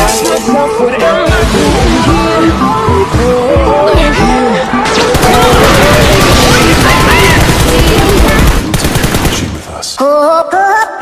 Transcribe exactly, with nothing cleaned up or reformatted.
ask myself, what am I doing here? Oh, We'll take Kakashi with us.